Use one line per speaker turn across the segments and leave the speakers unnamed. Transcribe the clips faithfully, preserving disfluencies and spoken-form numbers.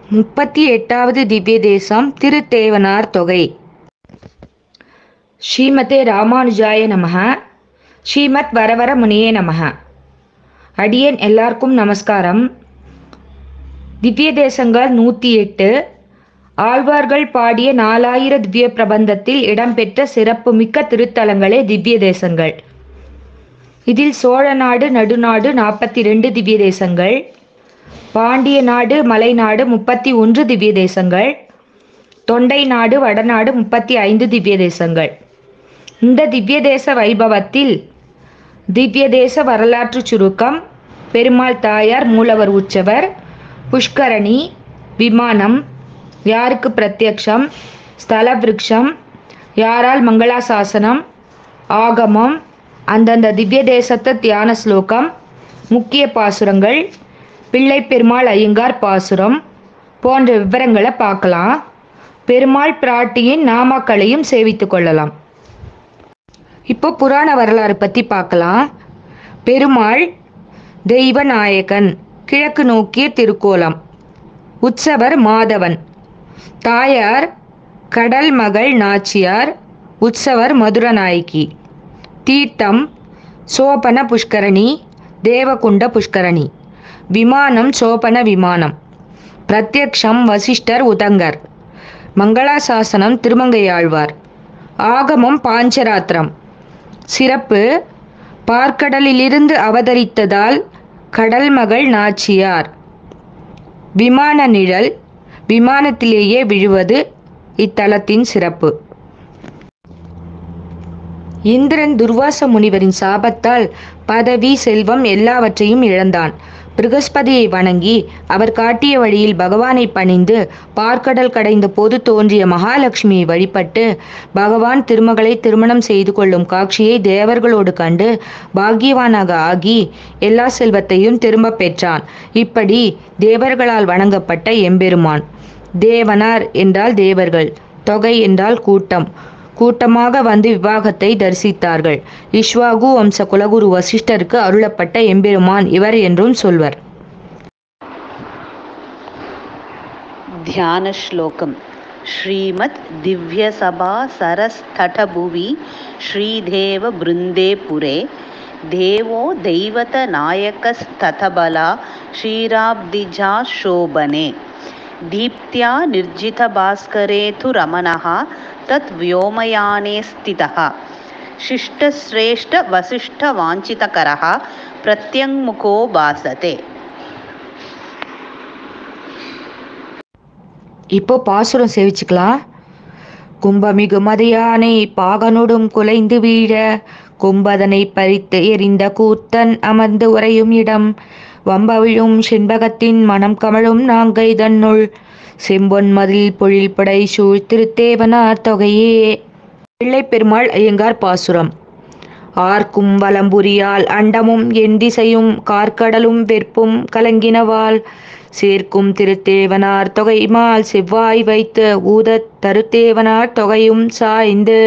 முப்பத்தி எட்டாவது திவ்ய தேசம் திருத்தேவனார் தொகை. ஸ்ரீமதே ராமானுஜாய நமஹ. ஸ்ரீமத் வரவர முனியே நமஹ. அடியேன் எல்லாருக்கும் நமஸ்காரம். திவ்ய தேசங்கள் நூற்றி எட்டு. ஆழ்வார்கள் பாடிய நாலாயிர திவ்ய பிரபந்தத்தில் இடம்பெற்ற சிறப்புமிக்க திருத்தலங்களே திவ்ய தேசங்கள். இதில் சோழ நாடு நடுநாடு நாற்பத்தி ரெண்டு திவ்ய தேசங்கள், பாண்டிய நாடு மலைநாடு முப்பத்தி ஒன்று திவ்ய தேசங்கள், தொண்டை நாடு வடநாடு முப்பத்தி ஐந்து திவ்ய தேசங்கள். இந்த திவ்ய தேச வைபவத்தில் திவ்ய தேச வரலாற்று சுருக்கம், பெருமாள் தாயார் மூலவர் உற்சவர், புஷ்கரணி, விமானம், யாருக்கு பிரத்யக்ஷம், ஸ்தல விருட்சம், யாரால் மங்களாசாசனம், ஆகமம், அந்தந்த திவ்ய தேசத்து தியான ஸ்லோகம், முக்கிய பாசுரங்கள், பிள்ளை பெருமாள் ஐயங்கார் பாசுரம் போன்ற விவரங்களை பார்க்கலாம். பெருமாள் பிராட்டியின் நாமாக்களையும் சேவித்து கொள்ளலாம். இப்போ புராண வரலாறு பற்றி பார்க்கலாம். பெருமாள் தெய்வநாயகன், கிழக்கு நோக்கிய திருக்கோலம். உற்சவர் மாதவன். தாயார் கடல் மகள் நாச்சியார். உற்சவர் மதுரநாயகி. தீர்த்தம் சோபன புஷ்கரணி, தேவகுண்ட புஷ்கரணி. விமானம் சோபன விமானம். பிரத்யக்ஷம் வசிஷ்டர் உதங்கர். மங்களாசாசனம் திருமங்கையாழ்வார். ஆகமம் பாஞ்சராத்திரம். சிறப்பு: பார்க்கடலிலிருந்து அவதரித்ததால் கடல் மகள் நாச்சியார். விமான நிழல் விமானத்திலேயே விழுவது இத்தலத்தின் சிறப்பு. இந்திரன் துர்வாச முனிவரின் சாபத்தால் பதவி, செல்வம் எல்லாவற்றையும் இழந்தான். பிருகஸ்பதியை வணங்கி அவர் காட்டிய வழியில் பகவானை பணிந்து பார்க்கடல் கடைந்த போது தோன்றிய மகாலட்சுமியை வழிபட்டு பகவான் திருமகளை திருமணம் செய்து கொள்ளும் காட்சியை தேவர்களோடு கண்டு பாக்கியவானாக ஆகி எல்லா செல்வத்தையும் திரும்ப பெற்றான். இப்படி தேவர்களால் வணங்கப்பட்ட எம்பெருமான். தேவனார் என்றால் தேவர்கள், தொகை என்றால் கூட்டம். கூட்டமாக வந்து விவாகத்தை தரிசித்தார்கள். இஷ்வாகு வம்ச குலகுரு வசிஷ்டருக்கு அருளப்பட்ட எம்பெருமான் இவர் என்றும் சொல்வர்.
தியான ஸ்லோகம். ஸ்ரீமத் திவ்ய சபா சரஸ்தடபுவி ஸ்ரீதேவ பிருந்தே புரே தேவோ தெய்வத நாயகஸ்ததபலா ஸ்ரீராப்திஜா சோபனே தீப்த்யா நிர்ஜித பாஸ்கரே து ரமணஹ தத் व्योमयाने स्थितः शिष्टश्रेष्ठ वसिष्ठ वाञ्छितकरः प्रत्यङ्मुखो भासते.
இப்போ பாசுரம் சேவிச்சுக்கலாம். கும்பமிகு மதியானை பாகனோடும் குலைந்து வீழ கும்பதனை பறித்து எறிந்த கூத்தன் அமர்ந்து உறையும் இடம் வம்பவிழும் செண்பகத்தின் மனம் கமழும் நாங்கை தன்னுள் செம்பொன் மதில் பொழில் படை சூழ் திருத்தேவனார் தொகையே. பிள்ளை பெருமாள் ஐயங்கார் பாசுரம். ஆர்க்கும் வலம்புரியால் அண்டமும் என் திசையும் கார்க்கடலும் வெற்பும் கலங்கினவால் சேர்க்கும் திருத்தேவனார் தொகை மால் செவ்வாய் வைத்து ஊதத் தருத்தேவனார் தொகையும் சாய்ந்து.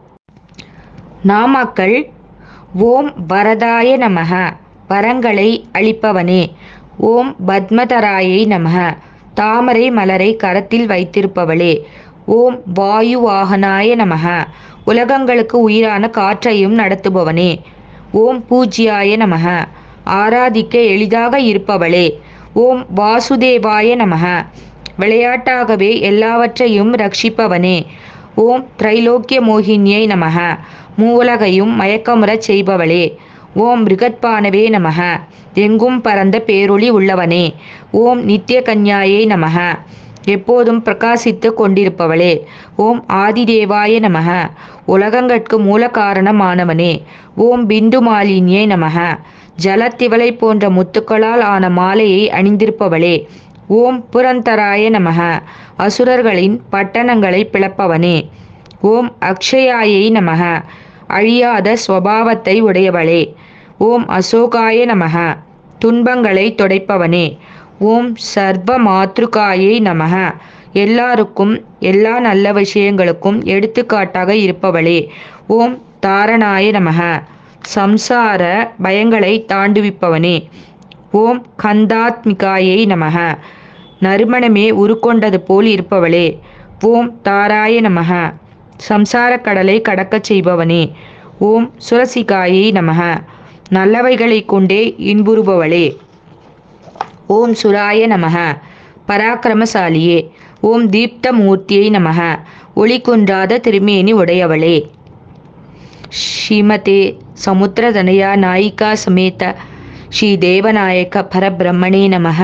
நாமாக்கள்: ஓம் வரதாய நமக, வரங்களை அளிப்பவனே. ஓம் பத்மதராயை நமக, தாமரை மலரை கரத்தில் வைத்திருப்பவளே. ஓம் வாயு வாகனாய நமக, உலகங்களுக்கு உயிரான காற்றையும் நடத்துபவனே. ஓம் பூஜ்யாய நமக, ஆராதிக்க எளிதாக இருப்பவளே. ஓம் வாசுதேவாய நமக, விளையாட்டாகவே எல்லாவற்றையும் ரட்சிப்பவனே. ஓம் திரைலோக்கிய மோகினியை நமக, மூவுலகையும் மயக்கமுறச் செய்பவளே. ஓம் ரிகத்பானவே நமக, எங்கும் பரந்த பேரொளி உள்ளவனே. ஓம் நித்திய கன்யாயை நமக, எப்போதும் பிரகாசித்து கொண்டிருப்பவளே. ஓம் ஆதிதேவாய நமக, உலகங்கட்கு மூல காரணமானவனே. ஓம் பிந்து மாலினியை நமக, ஜலத்திவளை போன்ற முத்துக்களால் ஆன மாலையை அணிந்திருப்பவளே. ஓம் புரந்தராய நமக, அசுரர்களின் பட்டணங்களை பிளப்பவனே. ஓம் அக்ஷயாயை நமக, அழியாத ஸ்வபாவத்தை உடையவளே. ஓம் அசோகாய நமக, துன்பங்களை துடைப்பவனே. ஓம் சர்வ மாத்ருகாயை நமக, எல்லாருக்கும் எல்லா நல்ல விஷயங்களுக்கும் எடுத்துக்காட்டாக இருப்பவளே. ஓம் தாரணாய நமக, சம்சார பயங்களை தாண்டுவிப்பவனே. ஓம் கந்தாத்மிகாயை நமக, நறுமணமே உருக்கொண்டது போல் இருப்பவளே, ஓம் தாராய நமக. சம்சார கடலை கடக்கச் செய்பவனே, ஓம் சுரசிகாயை நமக. நல்லவைகளை கொண்டே இன்புறுபவளே, ஓம் சுராய நமக. பராக்கிரமசாலியே, ஓம் தீப்த மூர்த்தியை நமக. ஒளி குன்றாத திருமேனி உடையவளே, ஸ்ரீமதே சமுத்திரதனயா நாயிகா சமேத ஸ்ரீ தேவநாயக பரபிரம்மணே நமக.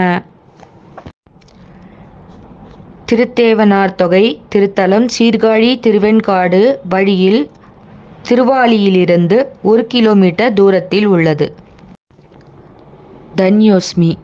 திருத்தேவனார் தொகை திருத்தலம் சீர்காழி திருவெண்காடு வழியில் திருவாலியிலிருந்து ஒரு கிலோமீட்டர் தூரத்தில் உள்ளது. தன்யோஸ்மி.